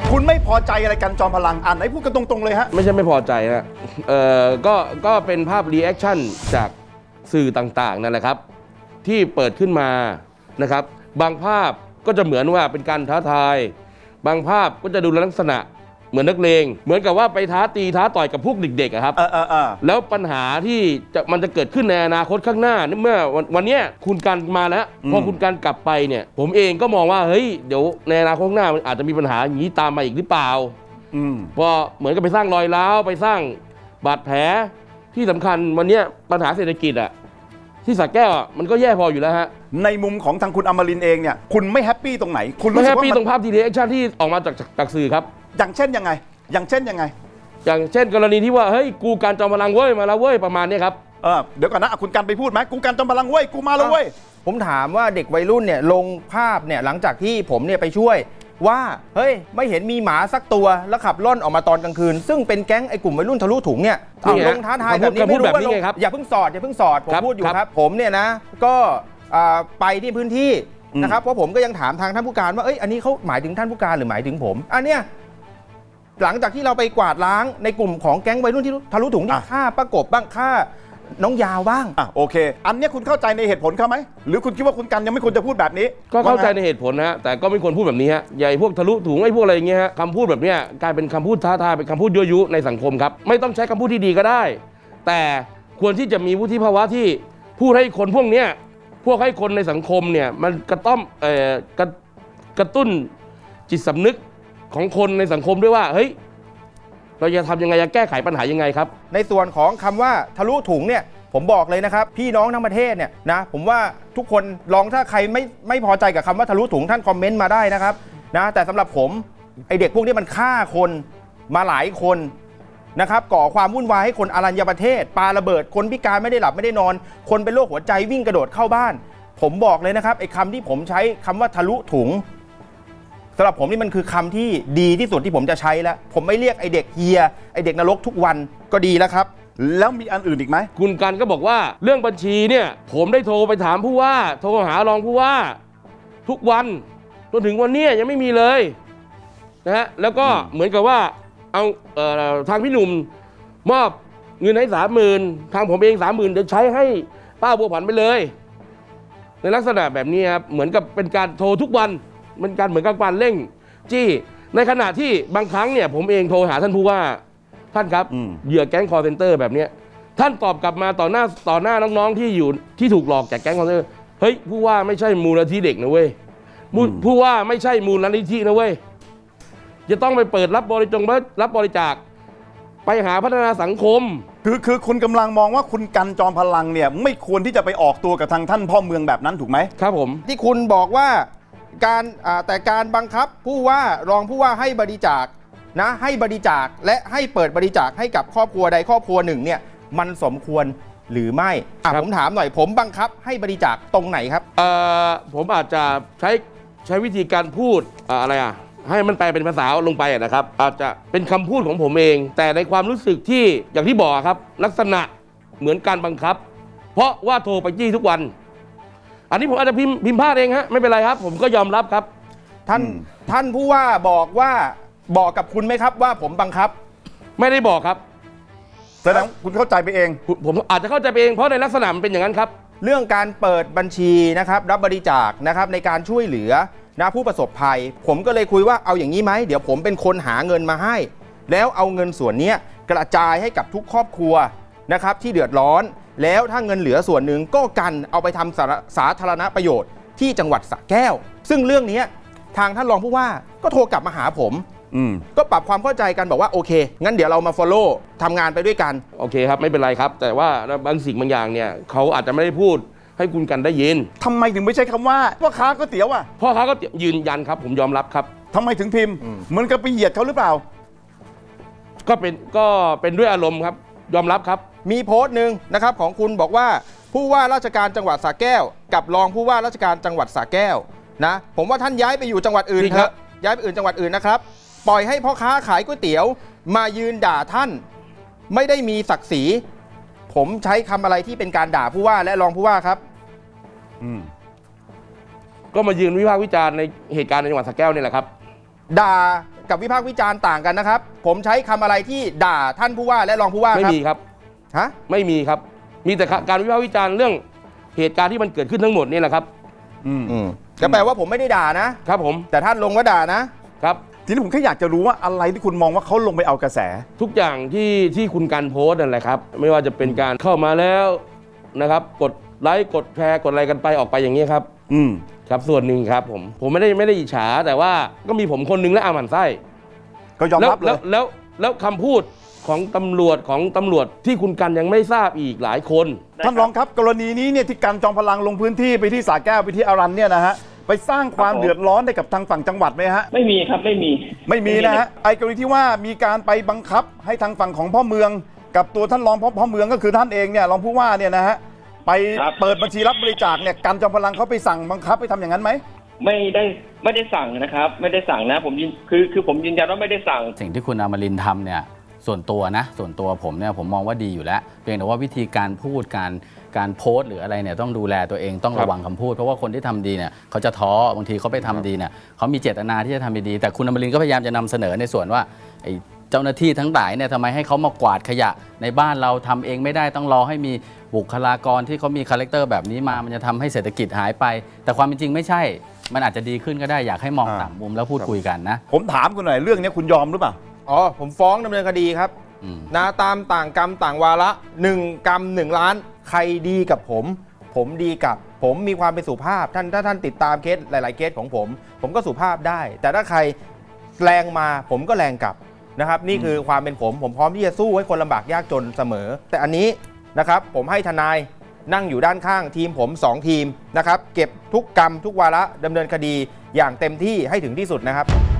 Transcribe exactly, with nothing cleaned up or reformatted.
คุณไม่พอใจอะไรกันจอมพลังอ่านไหนพูดกันตรงๆเลยฮะไม่ใช่ไม่พอใจนะเอ่อก็ก็เป็นภาพรีแอคชั่นจากสื่อต่างๆนั่นแหละครับที่เปิดขึ้นมานะครับบางภาพก็จะเหมือนว่าเป็นการท้าทายบางภาพก็จะดูลักษณะเหมือนนักเลงเหมือนกับว่าไปท้าตีท้าต่อยกับพวกเด็กๆครับแล้วปัญหาที่จะมันจะเกิดขึ้นในอนาคตข้างหน้าเมื่อวันวันนี้คุณกันมาแล้วพอคุณกันกลับไปเนี่ยผมเองก็มองว่าเฮ้ยเดี๋ยวในอนาคตข้างหน้ามันอาจจะมีปัญหาอย่างนี้ตามมาอีกหรือเปล่าพอเหมือนกับไปสร้างรอยร้าวไปสร้างบาดแผลที่สำคัญวันนี้ปัญหาเศรษฐกิจอะที่สระแก้วมันก็แย่พออยู่แล้วฮะในมุมของทางคุณอมรินทร์เองเนี่ยคุณไม่แฮปปี้ตรงไหนคุณไม่แฮปปี้ตรงภาพทีรีแอคชั่นที่ออกมาจากจากสื่อครับอย่างเช่นยังไงอย่างเช่นยังไงอย่างเช่นกรณีที่ว่าเฮ้ยกูการจอมพลังเว้ยมาแล้วเว้ยประมาณนี้ครับเออเดี๋ยวก่อนนะคุณกันไปพูดไหมกูการจอมพลังเว้ยกูมาแล้วเว้ยผมถามว่าเด็กวัยรุ่นเนี่ยลงภาพเนี่ยหลังจากที่ผมเนี่ยไปช่วยว่าเฮ้ยไม่เห็นมีหมาสักตัวแล้วขับล่อนออกมาตอนกลางคืนซึ่งเป็นแก๊งไอ้กลุ่มวัยรุ่นทะลุถุงเนี่ยเอาลงท้าทายแบบนี้ไม่รู้ว่าอย่าเพิ่งสอดอย่าเพิ่งสอดผมพูดอยู่ครับผมเนี่ยนะก็ไปที่พื้นที่นะครับเพราะผมก็ยังถามทางท่านผู้การว่าเอ้ยอันนี้เขาหมายถึงท่านผู้การหรือหมายถึงผมอันเนี้ยหลังจากที่เราไปกวาดล้างในกลุ่มของแก๊งวัยรุ่นที่ทะลุถุงที่ฆ่าประกบบ้างฆ่าน้องยาวบ้างอ่ะโอเคอันนี้คุณเข้าใจในเหตุผลเขาไหมหรือคุณคิดว่าคุณกันยังไม่ควรจะพูดแบบนี้ก็เข้าใจในเหตุผลนะแต่ก็ไม่ควรพูดแบบนี้ฮะใหญ่พวกทะลุถุงไอ้พวกอะไรอย่างเงี้ยฮะคำพูดแบบเนี้ยกลายเป็นคำพูดท้าทายเป็นคำพูดยั่วยุในสังคมครับไม่ต้องใช้คำพูดที่ดีก็ได้แต่ควรที่จะมีวุฒิภาวะที่พูดให้คนพวกเนี้ยพวกให้คนในสังคมเนี่ยมันกระต้อมเอ่อกระกระตุ้นจิตสำนึกของคนในสังคมด้วยว่าเฮ้ยเราจะทำยังไงจะแก้ไขปัญหายังไงครับในส่วนของคำว่าทะลุถุงเนี่ยผมบอกเลยนะครับพี่น้องทั้งประเทศเนี่ยนะผมว่าทุกคนลองถ้าใครไม่ไม่พอใจกับคำว่าทะลุถุงท่านคอมเมนต์มาได้นะครับนะแต่สำหรับผมไอเด็กพวกนี้มันฆ่าคนมาหลายคนนะครับก่อความวุ่นวายให้คนอรัญญประเทศปาระเบิดคนพิการไม่ได้หลับไม่ได้นอนคนเป็นโรคหัวใจวิ่งกระโดดเข้าบ้านผมบอกเลยนะครับไอคำที่ผมใช้คำว่าทะลุถุงสำหรับผมนี่มันคือคำที่ดีที่สุดที่ผมจะใช้แล้วผมไม่เรียกไอเด็กเฮียไอเด็กนรกทุกวันก็ดีแล้วครับแล้วมีอันอื่นอีกไหมคุณกันก็บอกว่าเรื่องบัญชีเนี่ยผมได้โทรไปถามผู้ว่าโทรหารองผู้ว่าทุกวันจนถึงวันนี้ยังไม่มีเลยนะฮะแล้วก็เหมือนกับว่าเอาเอ่อทางพี่หนุ่มมอบเงินให้สามหมื่นทางผมเองสามหมื่นจะใช้ให้ป้าบัวผันไปเลยในลักษณะแบบนี้ครับเหมือนกับเป็นการโทรทุกวันมันการเหมือนกับการเร่งจี้ในขณะที่บางครั้งเนี่ยผมเองโทรหาท่านผู้ว่าท่านครับเหยื่อแก๊งคอร์เซนเตอร์แบบนี้ท่านตอบกลับมาต่อหน้าต่อหน้าน้องๆที่อยู่ที่ถูกหลอกจากแก๊งคอร์เซนเตอร์เฮ้ยผู้ว่าไม่ใช่มูลนิธิเด็กนะเว้ยผู้ว่าไม่ใช่มูลนิธินะเว้ยจะต้องไปเปิดรับบริจงรับบริจาคไปหาพัฒนาสังคมคือคือคุณกำลังมองว่าคุณกันจอมพลังเนี่ยไม่ควรที่จะไปออกตัวกับทางท่านพ่อเมืองแบบนั้นถูกไหมครับผมที่คุณบอกว่าการแต่การบังคับผู้ว่ารองผู้ว่าให้บริจาคนะให้บริจาคและให้เปิดบริจาคให้กับครอบครัวใดครอบครัวหนึ่งเนี่ยมันสมควรหรือไม่ผมถามหน่อยผมบังคับให้บริจาคตรงไหนครับเอ่อผมอาจจะใช้ใช้วิธีการพูดอะไรอ่ะให้มันแปลเป็นภาษาลงไปนะครับอาจจะเป็นคำพูดของผมเองแต่ในความรู้สึกที่อย่างที่บอกครับลักษณะเหมือนการบังคับเพราะว่าโทรไปจี้ทุกวันอันนี้ผมอาจจะพิมพ์พิมพ์พลาดเองฮะไม่เป็นไรครับผมก็ยอมรับครับท่านท่านผู้ว่าบอกว่าบอกกับคุณไหมครับว่าผมบังคับไม่ได้บอกครับแสดงคุณเข้าใจไปเองผมอาจจะเข้าใจไปเองเพราะในลักษณะมันเป็นอย่างนั้นครับเรื่องการเปิดบัญชีนะครับรับบริจาคนะครับในการช่วยเหลือนะผู้ประสบภัยผมก็เลยคุยว่าเอาอย่างนี้ไหมเดี๋ยวผมเป็นคนหาเงินมาให้แล้วเอาเงินส่วนนี้กระจายให้กับทุกครอบครัวนะครับที่เดือดร้อนแล้วถ้าเงินเหลือส่วนหนึ่งก็กันเอาไปทำสา, สาธารณประโยชน์ที่จังหวัดสระแก้วซึ่งเรื่องนี้ทางท่านรองผู้ว่าก็โทรกลับมาหาผมก็ปรับความเข้าใจกันบอกว่าโอเคงั้นเดี๋ยวเรามา follow ทำงานไปด้วยกันโอเคครับไม่เป็นไรครับแต่ว่าบางสิ่งบางอย่างเนี่ยเขาอาจจะไม่ได้พูดให้คุณกันได้ยินทำไมถึงไม่ใช่คำว่าพ่อค้าก๋วยเตี๋ยวอ่ะพ่อค้าก็ยืนยันครับผมยอมรับครับทำไมถึงพิมพ์เหมือนกับไปเหยียดเขาหรือเปล่าก็เป็นก็เป็นด้วยอารมณ์ครับยอมรับครับมีโพสต์หนึ่งนะครับของคุณบอกว่าผู้ว่าราชการจังหวัดสระแก้วกับรองผู้ว่าราชการจังหวัดสระแก้วนะผมว่าท่านย้ายไปอยู่จังหวัดอื่นเถอะย้ายไปอื่นจังหวัดอื่นนะครับปล่อยให้พ่อค้าขายก๋วยเตี๋ยวมายืนด่าท่านไม่ได้มีศักดิ์ศรีผมใช้คำอะไรที่เป็นการด่าผู้ว่าและรองผู้ว่าครับอืมก็มายืนวิพากษ์วิจารณ์ในเหตุการณ์ในจังหวัดสระแก้วนี่แหละครับด่ากับวิพากษ์วิจารณ์ต่างกันนะครับ ผมใช้คำอะไรที่ด่าท่านผู้ว่าและรองผู้ว่าครับไม่มีครับฮะไม่มีครับ มีแต่การวิพากษ์วิจารณ์เรื่องเหตุการณ์ที่มันเกิดขึ้นทั้งหมดนี่แหละครับอืมอืมก็แปลว่าผมไม่ได้ด่านะครับผมแต่ท่านลงว่าด่านะครับทีนี้ผมแค่อยากจะรู้ว่าอะไรที่คุณมองว่าเขาลงไปเอากระแสทุกอย่างที่ที่คุณการโพสต์นั่นแหละครับ ไม่ว่าจะเป็นการเข้ามาแล้วนะครับ กดไลค์กดแชร์กดอะไรกันไปออกไปอย่างนี้ครับอืมครับส่วนหนึ่งครับผมผมไม่ได้ไม่ได้อิจฉาแต่ว่าก็มีผมคนหนึงและอาหมันไส้ก็ยอมแล้วรับเลแล้วยแล้วแล้วคำพูดของตำรวจของตำรวจที่คุณกันยังไม่ทราบอีกหลายคนท่านรองครับกรณีนี้เนี่ยที่กันจอมพลังลงพื้นที่ไปที่สระแก้วไปที่อารันเนี่ยนะฮะไปสร้างความเดือดร้อนให้กับทางฝั่งจังหวัดไหมฮะไม่มีครับไม่มีไม่มีนะฮะไอ้กรณีที่ว่ามีการไปบังคับให้ทางฝั่งของพ่อเมือง กับตัวท่านรองพ่อพ่อเมืองก็คือท่านเองเนี่ยรองผู้ว่าเนี่ยนะฮะไปเปิดบัญชีรับบริจาคเนี่ยกันจอมพลังเขาไปสั่งบังคับไปทำอย่างนั้นไหมไม่ได้ไม่ได้สั่งนะครับ ไม่ได้สั่งนะผมยืนคือคือผมยืนยันว่าไม่ได้สั่งสิ่งที่คุณอมรินทร์ทำเนี่ยส่วนตัวนะส่วนตัวผมเนี่ยผมมองว่าดีอยู่แล้วเพียงแต่ว่าวิธีการพูดการการโพสต์หรืออะไรเนี่ยต้องดูแลตัวเองต้องระวังคำพูดเพราะว่าคนที่ทำดีเนี่ยเขาจะท้อบางทีเขาไปทำดีเนี่ยเขามีเจตนาที่จะทำดีแต่คุณอมรินทร์ก็พยายามจะนำเสนอในส่วนว่าไอ้เจ้าหน้าที่ทั้งหลายเนี่ยทำไมให้เขามากวาดขยะในบ้านเราทำเองไม่ได้ต้องรอให้มีบุคลากรที่เขามีคาแรคเตอร์แบบนี้มามันจะทำให้เศรษฐกิจหายไปแต่ความเป็นจริงไม่ใช่มันอาจจะดีขึ้นก็ได้อยากให้มองต่างมุมแล้วพูดคุยกันนะผมถามคุณหน่อยเรื่องนี้คุณยอมหรือเปล่าอ๋อผมฟ้องดำเนินคดีครับอืมนะตามต่างกรรมต่างวาระหนึ่งกรรมหนึ่งล้านใครดีกับผม ผมดีกับผมมีความเป็นสุภาพท่านถ้าท่านติดตามเคสหลาย ๆ เคสของผม ผมก็สุภาพได้ แต่ถ้าใครแรงมาผมก็แรงกลับนะครับ นี่คือความเป็นผมผมพร้อมที่จะสู้ให้คนลำบากยากจนเสมอ แต่อันนี้นะครับผมให้ทนายนั่งอยู่ด้านข้างทีมผมสองทีมนะครับเก็บทุกกรรมทุกวาระดำเนินคดีอย่างเต็มที่ให้ถึงที่สุดนะครับ